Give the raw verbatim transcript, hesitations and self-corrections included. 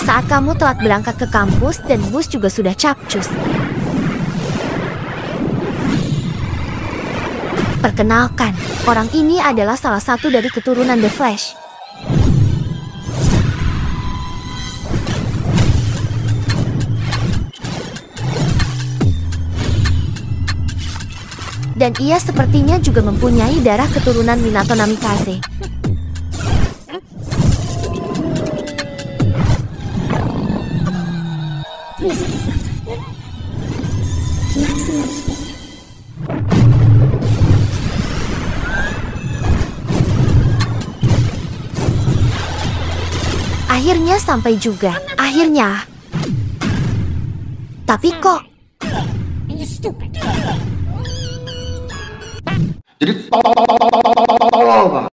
Saat kamu telat berangkat ke kampus dan bus juga sudah capcus. Perkenalkan, orang ini adalah salah satu dari keturunan The Flash. Dan ia sepertinya juga mempunyai darah keturunan Minato Namikaze. Akhirnya sampai juga. Akhirnya. Tapi kok Jadi tolol banget.